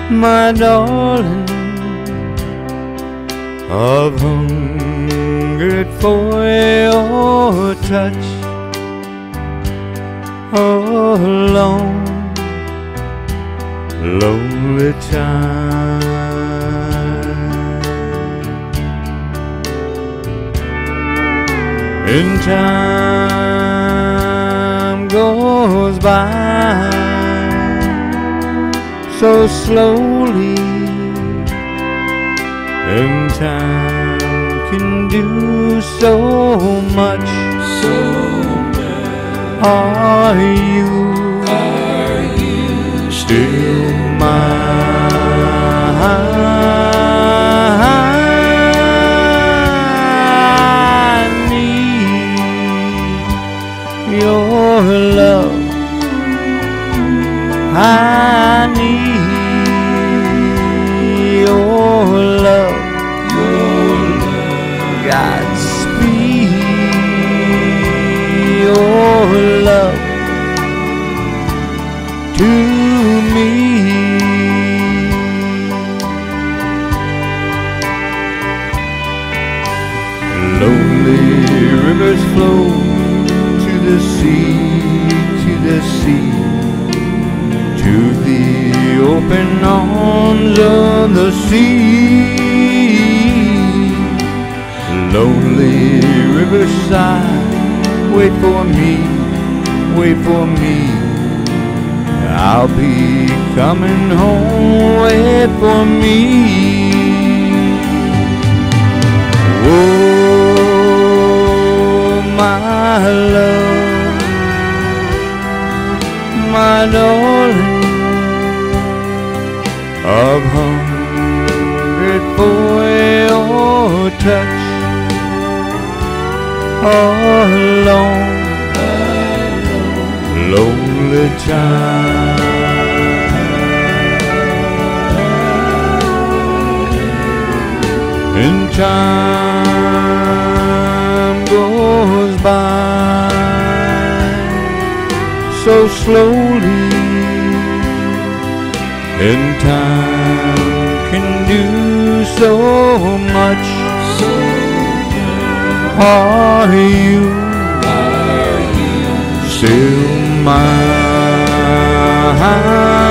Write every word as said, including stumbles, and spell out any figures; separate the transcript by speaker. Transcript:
Speaker 1: my darling. I've hungered for your touch a long, lonely time. And time goes by so slowly, and time can do so much.
Speaker 2: So much.
Speaker 1: Are you,
Speaker 2: Are you
Speaker 1: still mine? I need your love. I need your love.
Speaker 2: Your love.
Speaker 1: Godspeed your love to me. Lonely rivers flow to the sea, to the sea, to the open arms of the sea. Lonely riverside, wait for me, wait for me. I'll be coming home, wait for me. Oh, my love, my darling, I've hungered for your touch a long, lonely time. And time goes by so slowly, and time can do so much.
Speaker 2: So
Speaker 1: Are you,
Speaker 2: are you
Speaker 1: still mine?